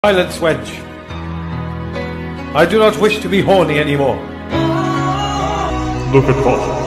Silence, wench. I do not wish to be horny anymore. Look at Possum.